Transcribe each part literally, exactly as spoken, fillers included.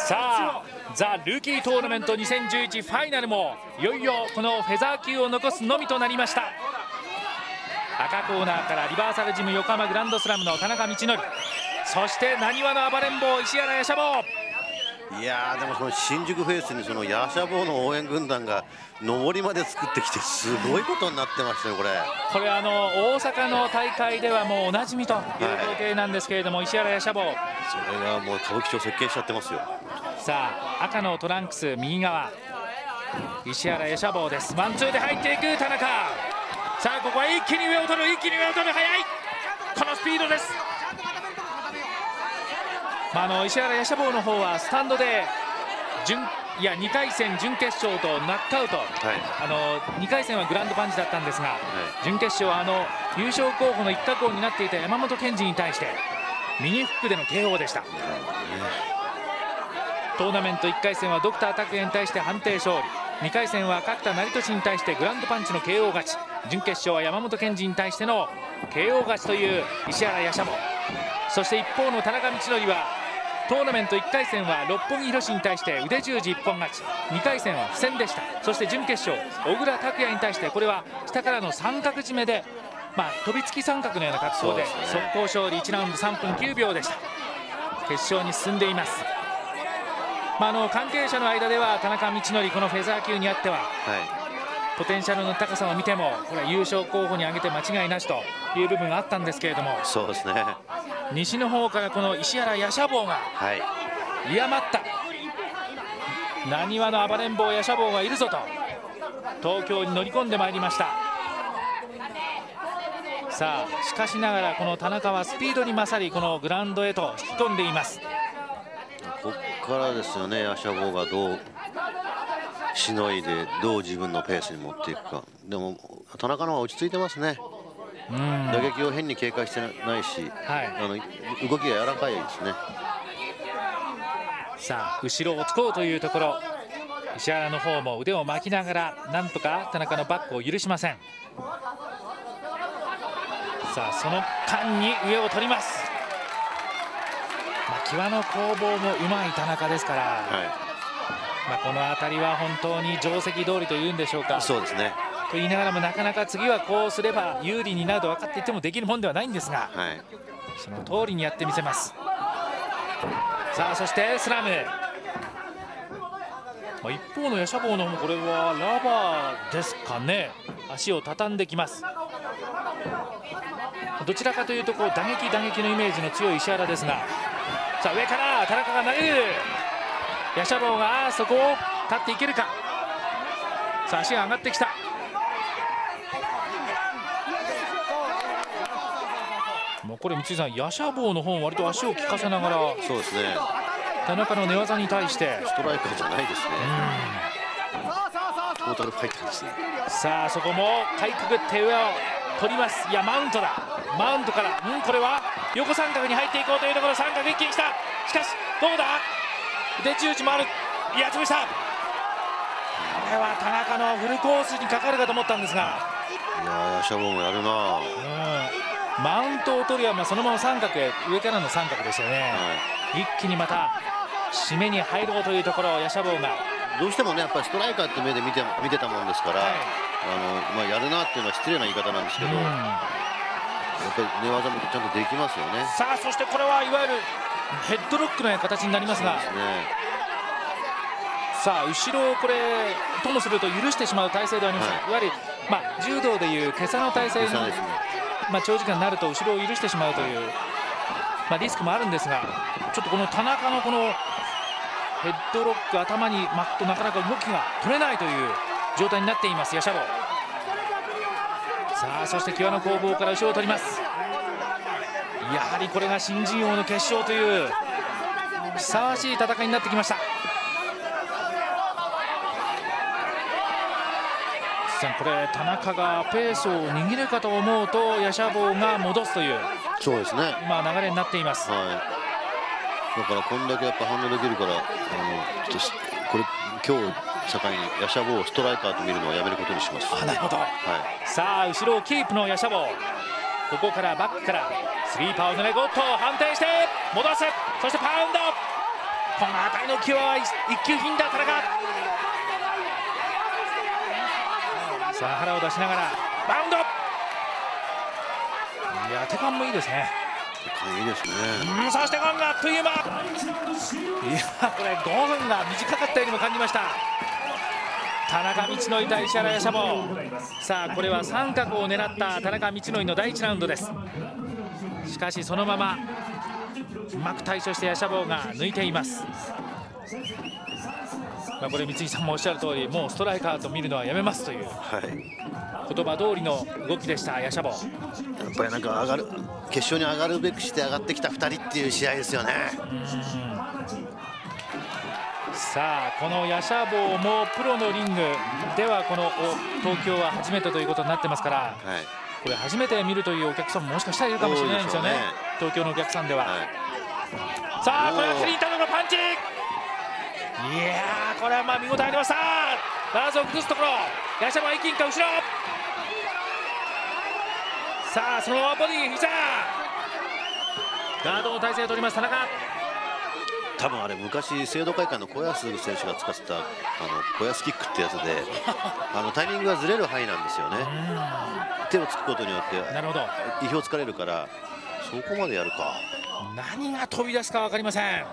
さあザ・ルーキートーナメントにせんじゅういちファイナルもいよいよこのフェザー級を残すのみとなりました。赤コーナーからリバーサルジム横浜グランドスラムの田中道則、そしてなにわの暴れん坊石原弥社坊。 いやーでもその新宿フェイスにそのヤシャボーの応援軍団が上りまで作ってきてすごいことになってましたよこれ。 これあの大阪の大会ではもうおなじみという光景なんですけれども、はい、石原弥社坊、 それがもう歌舞伎町席巻しちゃってますよ。 さあ赤のトランクス右側石原弥社坊です。ワンツーで入っていく田中。さあここは一気に上を取る、一気に上を取る、速いこのスピードです。まあ、あの石原弥社坊の方はスタンドで準いやにかい戦準決勝とナックアウト、はい、あのにかい戦はグランドパンチだったんですが、はい、準決勝はあの優勝候補の一角を担っていた山本健二に対して右フックでの ケーオー でした。トーナメントいっかい戦はドクター拓也に対して判定勝利、にかい戦は角田成俊に対してグランドパンチの ケーオー 勝ち、準決勝は山本健二に対しての ケーオー 勝ちという石原弥社坊。そして一方の田中道則はトーナメントいっかい戦は六本木宏に対して腕十字一本勝ち、にかい戦は不戦でした。そして準決勝小倉拓也に対してこれは下からの三角締めで、まあ、飛びつき三角のような格好で速攻勝利、いちラウンドさんぷんきゅうびょうでした。決勝に進んでいます。まあ、あの関係者の間では田中道則このフェザー級にあっては、はい、ポテンシャルの高さを見てもこれは優勝候補に挙げて間違いなしという部分があったんですけれども、 そうですね、 西の方からこの石原弥社坊が嫌まった、なにわの暴れん坊弥社坊がいるぞと東京に乗り込んでまいりました。さあしかしながらこの田中はスピードに勝りこのグラウンドへと引き込んでいます。 ここからですよね、弥社坊がどうしのいでどう自分のペースに持っていくか。でも田中の方は落ち着いてますね。打撃を変に警戒してないし、はい、あの動きが柔らかいですね。 さあ後ろをつこうというところ、石原の方も腕を巻きながらなんとか田中のバックを許しません。さあその間に上を取ります。まあ、際の攻防もうまい田中ですから、はい、まあこの辺りは本当に定石通りというんでしょうか。 そうですねと言いながらもなかなか次はこうすれば有利になると分かっていてもできるもんではないんですが、はい、その通りにやってみせます。さあそしてスラム、まあ、一方の弥社坊の方もこれはラバーですかね。足を畳んできます。どちらかというとこう打撃打撃のイメージの強い石原ですが、さあ上から田中が投げる、弥社坊がそこを立っていけるか。さあ足が上がってきた。もうこれ三井さん、弥社坊の方も割と足を利かせながら、 そうですね、 田中の寝技に対してストライカーじゃないですね。トータルファイターですね。 さあそこもかいくぐって上を取ります。いやマウントだ、マウントからうんこれは横三角に入っていこうというところ、三角一気に来た。しかしどうだ、腕十字もある、いや潰した。これは田中のフルコースにかかるかと思ったんですが、 いや弥社坊もやるな。 うん、マウントを取るや、まあ、そのまま三角へ、上からの三角ですよね、はい、一気にまた締めに入ろうというところを弥社坊がどうしてもねやっぱりストライカーって目で見て見てたもんですから、はい、あのまあ、やるなっていうのは失礼な言い方なんですけど、うん、やっぱり寝技もちゃんとできますよね。 さあそしてこれはいわゆるヘッドロックのような形になりますが、そうですね、さあ後ろをこれともすると許してしまう体勢ではありません、はい、いわゆる、まあ、柔道でいう今朝の体勢に、ね、まあ、長時間になると後ろを許してしまうという、まあ、リスクもあるんですが、ちょっとこの田中のこのヘッドロック頭に巻くとなかなか動きが取れないという状態になっています弥社坊。さあそして際の攻防から後ろを取ります。やはりこれが新人王の決勝というふさわしい戦いになってきました。これ田中がペースを握るかと思うと弥社坊が戻すという、 そうですね、 今流れになっています、 はい、だからこんだけやっぱ反応できるから、あのこれ今日境に弥社坊をストライカーと見るのはやめることにします。 あ、なるほど、はい、さあ後ろをキープの弥社坊、ここからバックからスリーパーを狙いゴッド判定して戻す、そしてパウンドこの辺りの気は一級品だ田中。さあ腹を出しながらバウンド。いや手感もいいですね。 手感いいですね。 うん、そしてゴングあっという間。いやこれごふんが短かったようにも感じました。田中道の対石原弥社坊。さあこれは三角を狙った田中道ののだいいちラウンドです。しかしそのままうまく対処して弥社坊が抜いています。まあこれ三井さんもおっしゃる通り、もうストライカーと見るのはやめますという、はい、言葉通りの動きでした弥社坊。やっぱりなんか上がる決勝に上がるべくして上がってきたふたりっていう試合ですよね。 うんさあこの弥社坊もプロのリングではこの東京は初めてということになってますから、はい、これ初めて見るというお客さんももしかしたらいるかもしれないんですよね、ね東京のお客さんでは。はい、さあこれはクリンタロのパンチ。いやーこれはまあ見応えありました。バランスを崩すところ弥社坊一気にか後ろ。さあそのままボディ膝ガードの体勢を取ります田中。 多分あれ昔制度会館の小安選手が使ってたあの小安キックってやつであのタイミングがずれる範囲なんですよね。手をつくことによってなるほど意表をつかれるからそこまでやるか。 何が飛び出すか分かりません。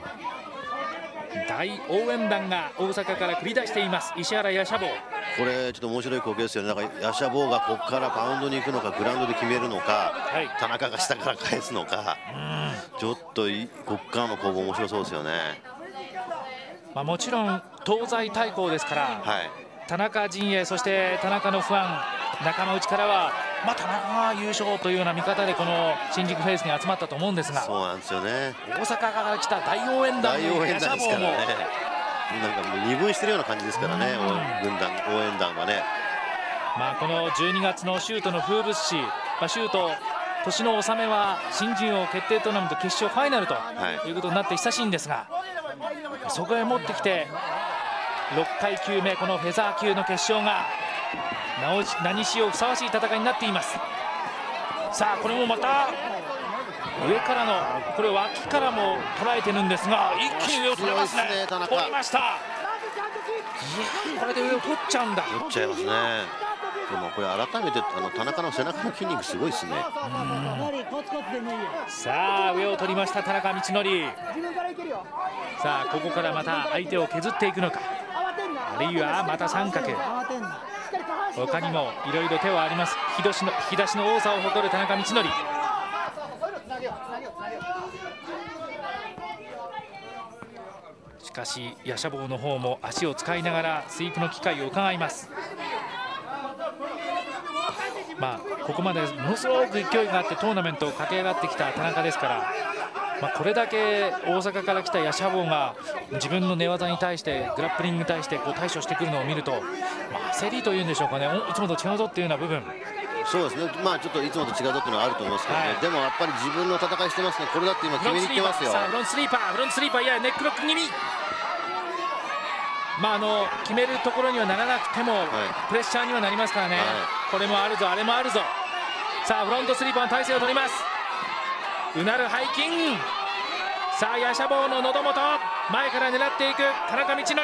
大応援団が大阪から繰り出しています石原弥社坊。 これちょっと面白い光景ですよね。なんか弥社坊がここからバウンドに行くのかグラウンドで決めるのか、はい、田中が下から返すのか、ちょっとここからの攻防面白そうですよね。 まあもちろん東西対抗ですから、はい、田中陣営そして田中のファン仲間内からは、まあ、田中が優勝というような見方でこの新宿フェイスに集まったと思うんですが、 そうなんですよね。 大阪から来た大応援団の弥社坊もなんかもう二分してるような感じですからね、軍団応援団はね。 まあこのじゅうにがつのシュートの風物詩、まあ、シュート年の納めは新人王決定トーナメント決勝ファイナルということになって久しいんですが、はい、そこへ持ってきてろっかい級目このフェザー級の決勝が何しようふさわしい戦いになっています。さあこれもまた上からのこれ脇からも捉えてるんですが一気に上を取れますね。取りました。いやこれで上を取っちゃうんだ。 取っちゃいますね。でもこれ改めてあの田中の背中の筋肉すごいですね。 さあ上を取りました田中道則。さあここからまた相手を削っていくのか、あるいはまた三角。他にもいろいろ手はあります。引き出しの引き出しの多さを誇る田中道則。しかし弥社坊の方も足を使いながらスイープの機会を伺います。まあここまでものすごく勢いがあってトーナメントを駆け上がってきた田中ですから、まあ、これだけ大阪から来た弥社坊が自分の寝技に対してグラップリングに対してこう対処してくるのを見ると、まあ、焦りというんでしょうかね、いつもと違うぞっていうような部分。 そうですね、まあちょっといつもと違うぞっていうのはあると思いますけどね、はい、でもやっぱり自分の戦いしてますね。これだって今決めにいってますよ。 フロントスリーパーフロントスリーパーいやネックロック気味。まああの決めるところにはならなくても、はい、プレッシャーにはなりますからね、はい、これもあるぞあれもあるぞ。さあフロントスリーパーの体勢を取ります。うなる背筋。さあ弥社坊の喉元前から狙っていく田中道則。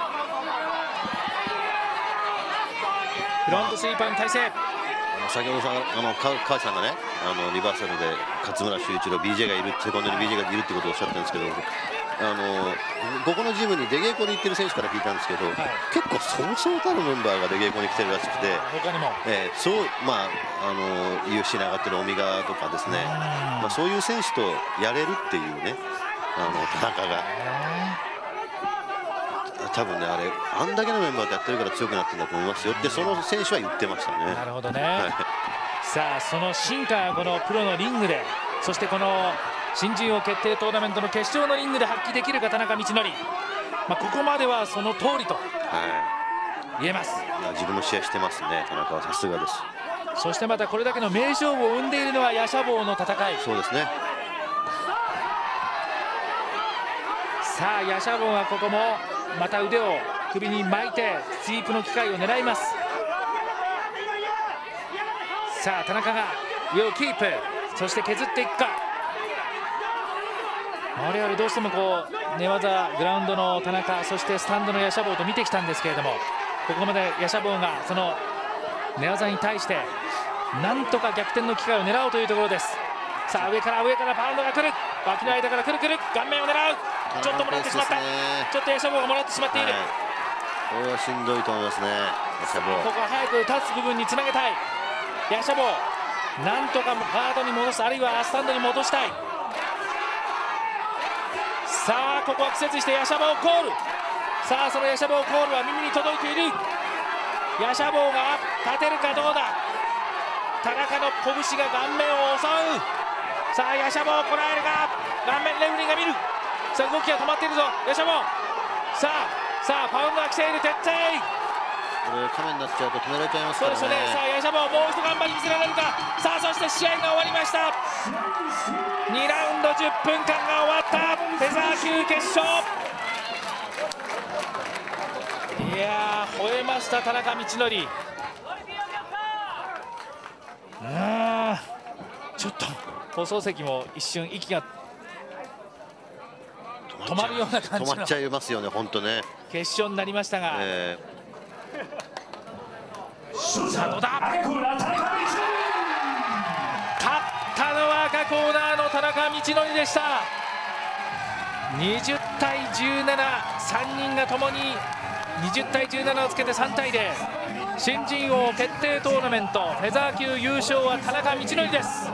フロントスリーパーの体勢。 先ほどさあの川内さんがねあのリバーサルで勝村修一郎 ビージェー がいるセコンドに ビージェー がいるってことをおっしゃったんですけど、あのここのジムに出稽古に行ってる選手から聞いたんですけど、はい、結構そうそうたるメンバーが出稽古に来てるらしくて、 他にも、 えー、そうまああの ユーエフシー に上がってるオミガとかですね、まあ、そういう選手とやれるっていうねあの田中が。多分ねあれあんだけのメンバーでやってるから強くなってるんだと思いますよってその選手は言ってましたね。 なるほどね、はい、さあその進化がこのプロのリングで、そしてこの新人王決定トーナメントの決勝のリングで発揮できるか田中道則。まあここまではその通りと言えます、はい、 いや自分の試合してますね田中はさすがです。 そしてまたこれだけの名勝負を生んでいるのは弥社坊の戦い。 そうですね。 さあ弥社坊はここもまた腕を首に巻いてスイープの機会を狙います。さあ田中が上をキープ、そして削っていくか。 我々どうしてもこう寝技グラウンドの田中、そしてスタンドのヤシャボーと見てきたんですけれども、ここまでヤシャボーがその寝技に対してなんとか逆転の機会を狙おうというところです。さあ上から上からパウンドが来る、脇の間からくるくる顔面を狙う、ちょっともらってしまった、ちょっとヤシャボーがもらってしまっている、はい、 これはしんどいと思いますね。ヤシャボー、 ここは早く立つ部分につなげたい。ヤシャボーなんとかガードに戻す、あるいはスタンドに戻したい。さあここは苦節してヤシャボーコール、さあそのヤシャボーコールは耳に届いている。ヤシャボーが立てるかどうだ、田中の拳が顔面を襲う。さあヤシャボーこらえるが、顔面レフェリーが見る。さあ動きが止まっているぞヤシャボー。さあさあパウンドが来ている、徹底。 これ亀になっちゃうと止められちゃいますからね。 そうですね。さあヤシャボーもう一頑張り見せられるか。さあそして試合が終わりました。にラウンドじゅっぷんかんが終わった。フェザー級決勝。いやー吠えました田中道則。うんちょっと放送席も一瞬息が止まるような感じの止まっちゃいますよね本当ね。 決勝になりましたが、えー、さあどうだ、勝ったのは赤コーナーの田中道則でした。にじゅうたいじゅうなな、さんにんがともににじゅうたいじゅうななをつけてさんたいゼロ、新人王決定トーナメントフェザー級優勝は田中道則です。